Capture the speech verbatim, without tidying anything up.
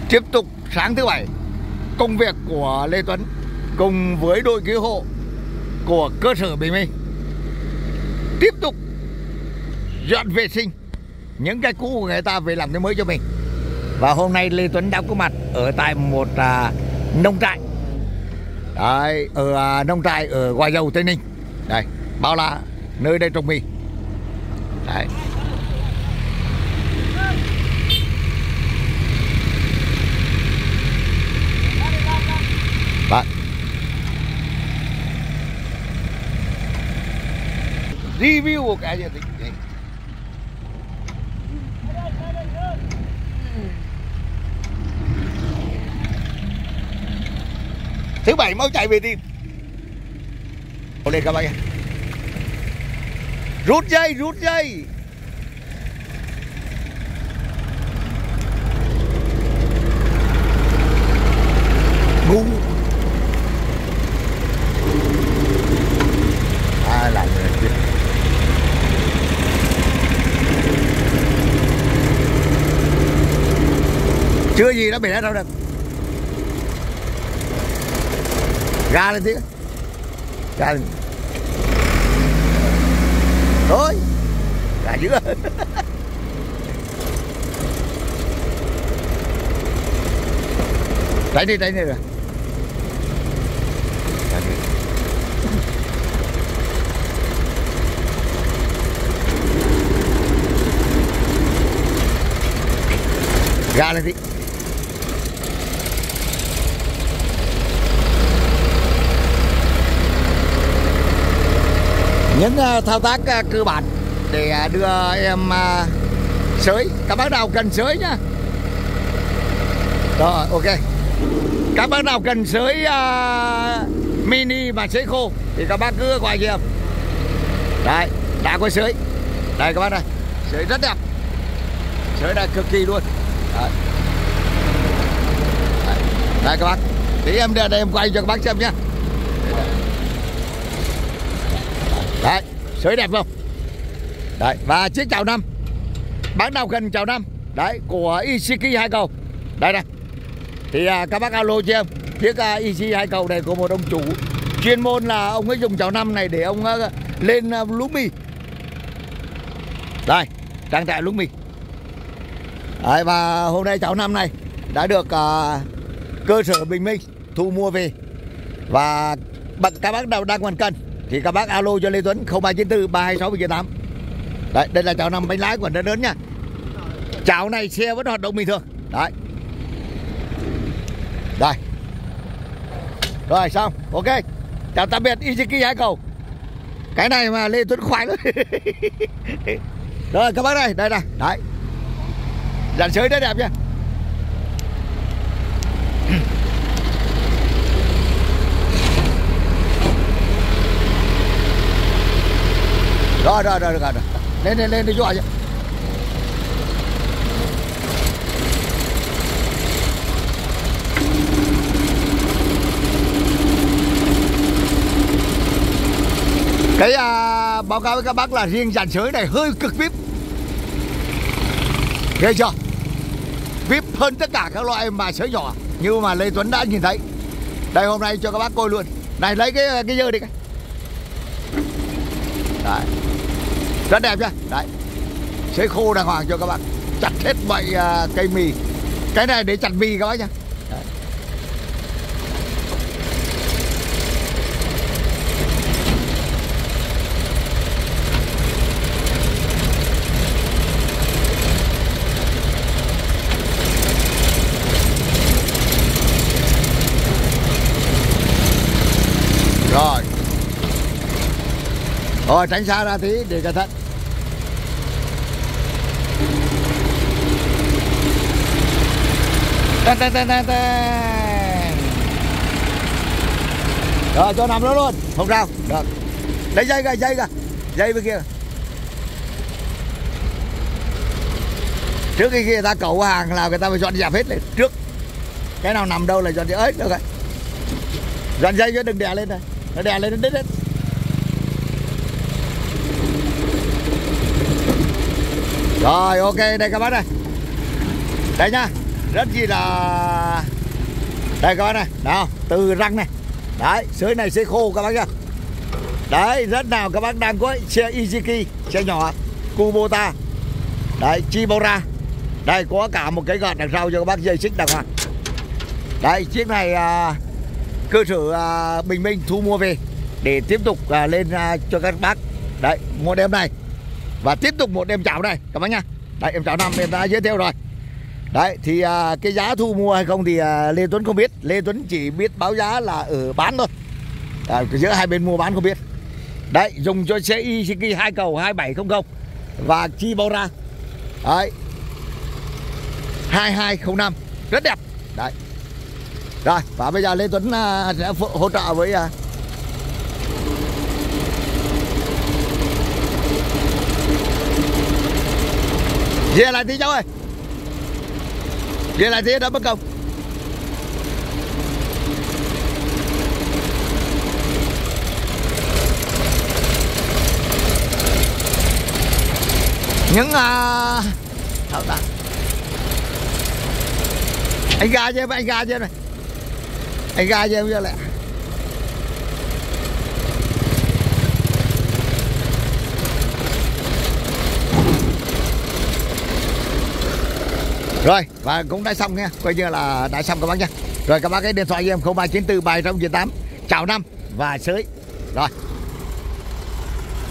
Tiếp tục sáng thứ bảy, công việc của Lê Tuấn cùng với đội cứu hộ của cơ sở Bình Minh tiếp tục dọn vệ sinh những cái cũ của người ta về làm cái mới cho mình. Và hôm nay Lê Tuấn đã có mặt ở tại một à, nông trại. Đấy, ở à, nông trại ở Gò Dầu, Tây Ninh. Đây, bao là nơi đây trồng mì. Đấy. Vâng. Review của cái gì đấy. Thứ bảy mau chạy về tìm. Ô lên các bạn. Rút dây, rút dây. Ngu. À làm người kia. Chưa gì nó bị hết đâu được. Ra lên tí. Ra lên. Thôi. Ra giữa. Tránh đi, tránh đi rồi. Ra lên tí. Những uh, thao tác uh, cơ bản để uh, đưa em uh, sới. Các bác nào cần sới nhá. Rồi, ok. Các bác nào cần sới uh, mini và sới khô thì các bác cứ gọi cho em. Đây, đã có sới. Đây các bác này, sới rất đẹp. Sới này cực kỳ luôn. Đấy. Đấy. Đây các bác. Tí em đây em quay cho các bác xem nhá. Đấy, sới đẹp không? Đấy, và chiếc chảo năm. Bác nào cần chảo năm đấy của Ishiki hai cầu. Đây này. Thì à, các bác alo cho em. Chiếc à, Ishiki hai cầu này của một ông chủ chuyên môn là ông ấy dùng chảo năm này để ông uh, lên uh, lúa mì. Đây, trang trại lúa mì. Đấy, và hôm nay chảo năm này đã được uh, cơ sở Bình Minh thu mua về. Và các bác nào đang còn cần thì các bác alo cho Lê Tuấn không ba chín tư ba hai sáu bảy chín tám. Đấy, đây là chảo năm bánh lái của nó lớn nha. Chảo này xe vẫn hoạt động bình thường. Đấy. Đây. Rồi xong, ok. Chào tạm biệt Ishiki hai cầu. Cái này mà Lê Tuấn khoái lắm. Rồi các bác này, đây này, đấy. Dàn sới rất đẹp nha. Rồi rồi rồi rồi, rồi. Lên lên lên đi cho chứ. Cái à, báo cáo với các bác là riêng dàn sới này hơi cực vip. Ghê chưa? Vip hơn tất cả các loại mà sới nhỏ như mà Lê Tuấn đã nhìn thấy. Đây hôm nay cho các bác coi luôn. Này lấy cái cái dơ đi cái. Đấy. Rất đẹp nhá. Đấy. Sới khô đàng hoàng cho các bác. Chặt hết mọi uh, cây mì. Cái này để chặt mì các bác nhá. Đấy. Rồi. Rồi tránh xa ra tí để cẩn thận. Tên, tên, tên, tên, tên. Rồi cho nằm đó luôn. Không sao. Được. Lấy dây kìa, dây kìa. Dây bên kia. Trước khi người ta cẩu hàng là người ta phải dọn dẹp hết lên. Trước. Cái nào nằm đâu là dọn dẹp. Ơi, được rồi. Dọn dây chứ đừng đè lên đây. Nó đè lên nó đứt hết. Rồi ok, đây các bác này. Đây nhá. rất chi là đây các bác này, nào từ răng này, đấy sới này sới khô các bác nhá. Đấy rất nào các bác đang có xe Izuki, xe nhỏ Kubota, đấy Chibora, đây có cả một cái gạt đằng sau cho các bác dây xích đàng hoàng. Đấy chiếc này à, cơ sở à, Bình Minh thu mua về để tiếp tục à, lên à, cho các bác. Đấy một em này và tiếp tục một em chảo này các bác nhá. Đấy em chảo năm em đã giới thiệu rồi. Đấy thì à, cái giá thu mua hay không thì à, Lê Tuấn không biết. Lê Tuấn chỉ biết báo giá là ở bán thôi, à, giữa hai bên mua bán không biết. Đấy dùng cho xe Izuki hai cầu hai bảy không không và Chibora, đấy hai hai không năm rất đẹp. Đấy rồi và bây giờ Lê Tuấn à, sẽ hỗ trợ với à, về lại tí cháu ơi, về lại tí đã bất công. Những à, đâu ta anh ga cho em, anh ga cho em này, anh ga cho em cho lại. Rồi và cũng đã xong nha, coi như là đã xong các bác nha. Rồi các bác cái điện thoại cho em không ba chín tư bảy không chín tám chào năm và sới rồi.